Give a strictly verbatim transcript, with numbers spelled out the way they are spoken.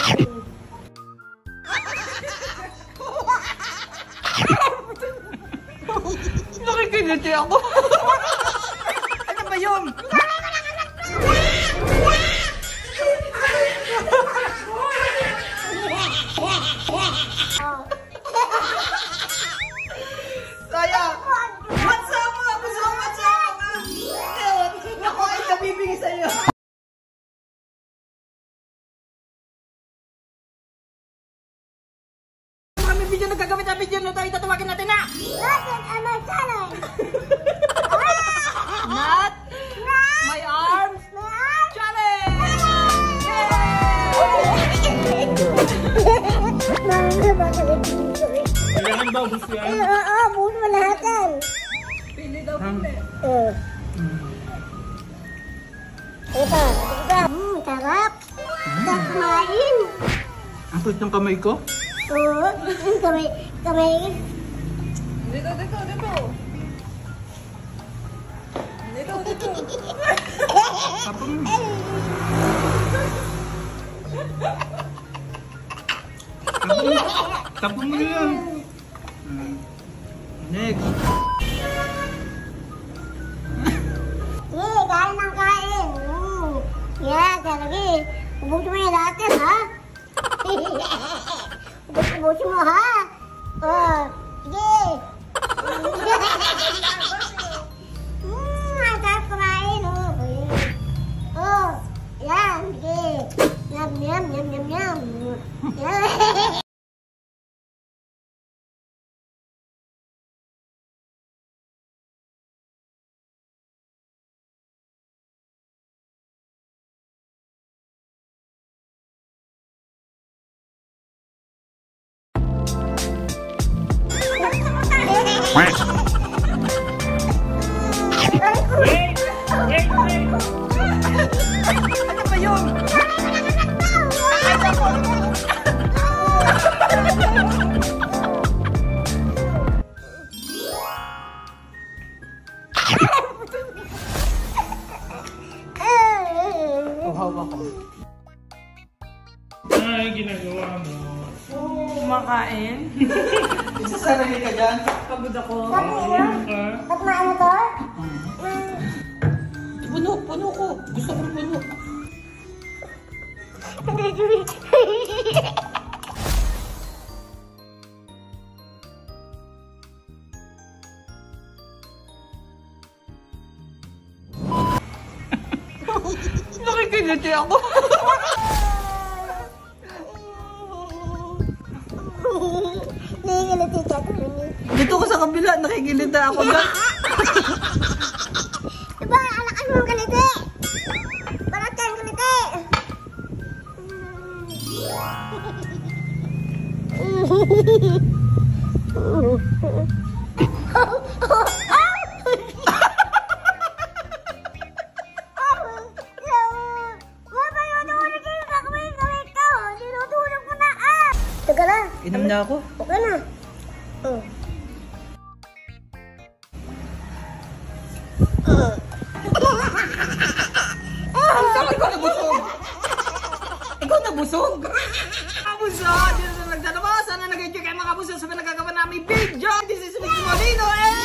Nakikiliti ako. Ano ba yun? Saya! What's up mga puso? What's up? Ako ay nabibigay sa'yo. Maraming video na gagamit na video na tayo. Tatawagin natin na! Not my arms challenge! Kailangan ba gusto yan? Oo, buo mo lahat yan. Pili daw, pili. Oo. Ito, ito. Hmm, sarap. Sarap kumain. Ang kulit ng kamay ko? Oo, kamay, kamay. Dito, dito, dito. Dito, dito. Tapos mo. Tapos mo yan. Next. Eh, kain ng kain. Mm. Yan, lagi. Ubusin mo yung lahat yan, ha? Ubusin mo, ha? Oh, sige. Hmm, ang sarap kumain, oh. Oh, yan, sige. Yum, yum, yum, yum, yum. Yan. Wait! Wait! Wait! Ano ba yun? Uhaw ako. Ay, ginagawa mo. Kumakain. Isasarili ka dyan. Pagod ako. Ayun ka. Ba't maano to? Puno, puno ko. Gusto kong puno. Nakikiliti ako. Nakikiliti ka ito. Dito ko sa kabila, nakikilita ako dyan. Diba, alakan mo ang kaliti? Barat ka ang kaliti. Teka na. Inom na ako. Okay na. Oh. Saan ikaw nabusog? Ikaw nabusog? Kabuso! Dito na nagdadaba. Sana nag-enjoy kayo mga kabuso sa pinagagawa namin video. This is Mickey Molino and...